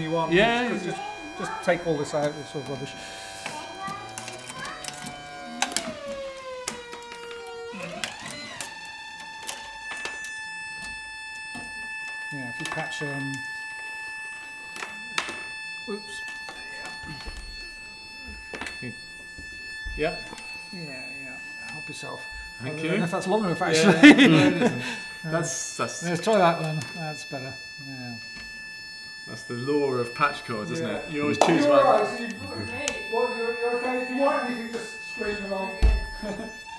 you want. Yeah. Just take all this out, this sort of rubbish. Yeah, if you catch whoops. Yeah. Yeah. Help yourself. Thank I you. don't know if that's long enough actually. No, it isn't. That's Let's try that one. That's better. Yeah. That's the law of patch cords, isn't it? You always You're choose all one. right, so you're okay. If you want anything, just scream along.